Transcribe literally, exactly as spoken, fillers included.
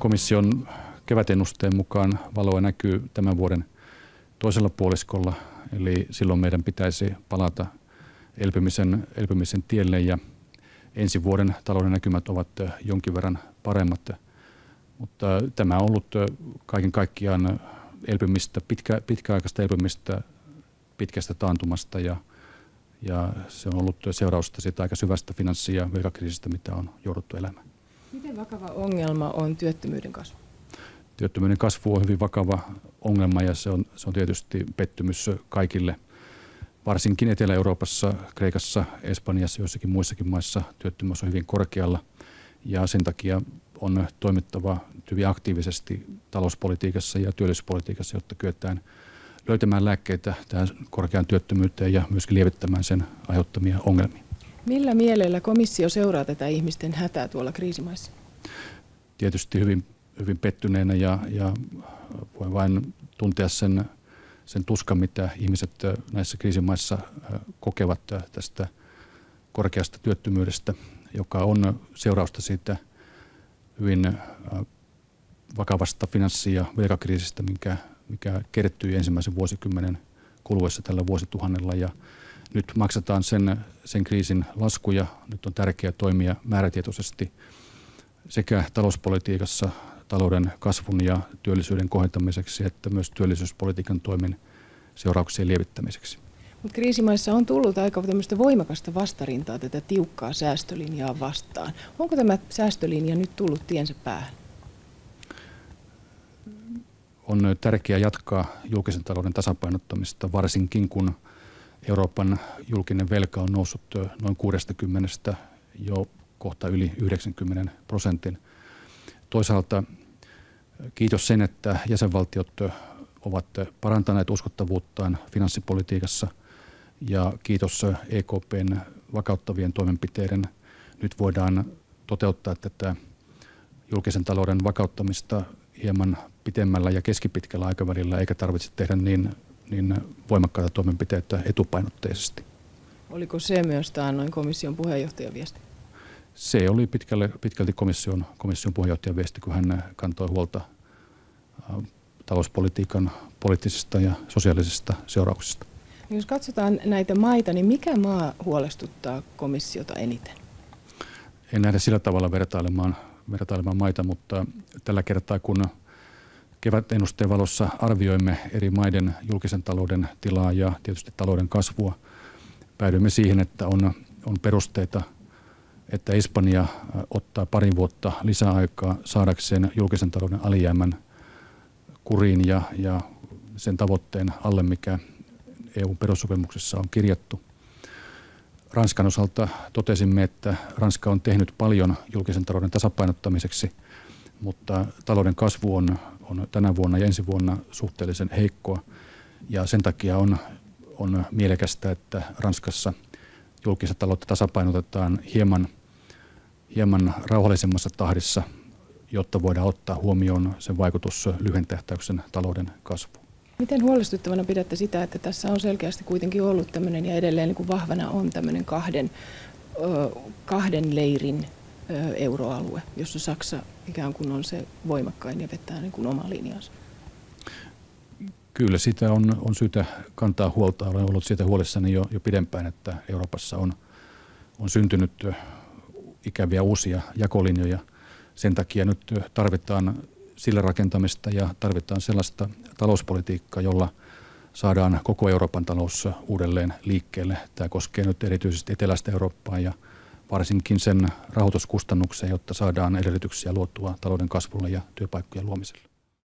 komission kevätennusteen mukaan valoa näkyy tämän vuoden toisella puoliskolla, eli silloin meidän pitäisi palata elpymisen, elpymisen tielle ja ensi vuoden talouden näkymät ovat jonkin verran paremmat, mutta tämä on ollut kaiken kaikkiaan elpymistä, pitkä, pitkäaikaista elpymistä pitkästä taantumasta ja, ja se on ollut seurausta siitä aika syvästä finanssi- ja velkakriisistä, mitä on jouduttu elämään. Miten vakava ongelma on työttömyyden kasvu? Työttömyyden kasvu on hyvin vakava ongelma ja se on, se on tietysti pettymys kaikille. Varsinkin Etelä-Euroopassa, Kreikassa, Espanjassa, joissakin muissakin maissa työttömyys on hyvin korkealla ja sen takia on toimittava hyvin aktiivisesti talouspolitiikassa ja työllisyyspolitiikassa, jotta kyetään löytämään lääkkeitä tähän korkeaan työttömyyteen ja myöskin lievittämään sen aiheuttamia ongelmia. Millä mielellä komissio seuraa tätä ihmisten hätää tuolla kriisimaissa? Tietysti hyvin, hyvin pettyneenä ja, ja voin vain tuntea sen, sen tuskan, mitä ihmiset näissä kriisimaissa kokevat tästä korkeasta työttömyydestä, joka on seurausta siitä hyvin vakavasta finanssi- ja velkakriisistä, mikä, mikä kertyi ensimmäisen vuosikymmenen kuluessa tällä vuosituhannella. Ja nyt maksataan sen, sen kriisin laskuja. Nyt on tärkeää toimia määrätietoisesti sekä talouspolitiikassa, talouden kasvun ja työllisyyden kohentamiseksi, että myös työllisyyspolitiikan toimin seurauksien lievittämiseksi. Mutta kriisimaissa on tullut aika tämmöistä voimakasta vastarintaa tätä tiukkaa säästölinjaa vastaan. Onko tämä säästölinja nyt tullut tiensä päähän? On tärkeää jatkaa julkisen talouden tasapainottamista, varsinkin kun Euroopan julkinen velka on noussut noin kuudestakymmenestä jo kohta yli yhdeksänkymmentä prosentin. Toisaalta kiitos sen, että jäsenvaltiot ovat parantaneet uskottavuuttaan finanssipolitiikassa ja kiitos E K P:n vakauttavien toimenpiteiden nyt voidaan toteuttaa tätä julkisen talouden vakauttamista hieman pitemmällä ja keskipitkällä aikavälillä, eikä tarvitse tehdä niin, niin voimakkaita toimenpiteitä etupainotteisesti. Oliko se myös taannoin komission puheenjohtajan viesti? Se oli pitkälle, pitkälti komission, komission puheenjohtajan viesti, kun hän kantoi huolta talouspolitiikan poliittisista ja sosiaalisista seurauksista. Jos katsotaan näitä maita, niin mikä maa huolestuttaa komissiota eniten? En lähde sillä tavalla vertailemaan, vertailemaan maita, mutta tällä kertaa kun kevätennusteen valossa arvioimme eri maiden julkisen talouden tilaa ja tietysti talouden kasvua, päädyimme siihen, että on, on perusteita, että Espanja ottaa pari vuotta lisäaikaa saadakseen julkisen talouden alijäämän kuriin ja, ja sen tavoitteen alle, mikä E U:n perussopimuksessa on kirjattu. Ranskan osalta totesimme, että Ranska on tehnyt paljon julkisen talouden tasapainottamiseksi, mutta talouden kasvu on, on tänä vuonna ja ensi vuonna suhteellisen heikkoa. Ja sen takia on, on mielekästä, että Ranskassa julkista taloutta tasapainotetaan hieman, hieman rauhallisemmassa tahdissa, jotta voidaan ottaa huomioon sen vaikutus lyhyen tähtäyksen talouden kasvuun. Miten huolestuttavana pidätte sitä, että tässä on selkeästi kuitenkin ollut tämmöinen ja edelleen niin kuin vahvana on tämmöinen kahden, kahden leirin euroalue, jossa Saksa ikään kuin on se voimakkain ja vetää niin kuin oma linjansa? Kyllä sitä on, on syytä kantaa huolta. Olen ollut siitä huolissani jo, jo pidempään, että Euroopassa on, on syntynyt ikäviä uusia jakolinjoja. Sen takia nyt tarvitaan sillä rakentamista ja tarvitaan sellaista talouspolitiikkaa, jolla saadaan koko Euroopan talous uudelleen liikkeelle. Tämä koskee nyt erityisesti eteläistä Eurooppaa ja varsinkin sen rahoituskustannuksia, jotta saadaan edellytyksiä luotua talouden kasvulle ja työpaikkojen luomiselle.